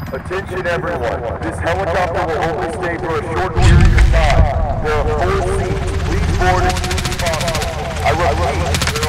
Attention everyone, this helicopter will only stay for a short period of time. There are 4 seats. Please board as soon as possible. I repeat,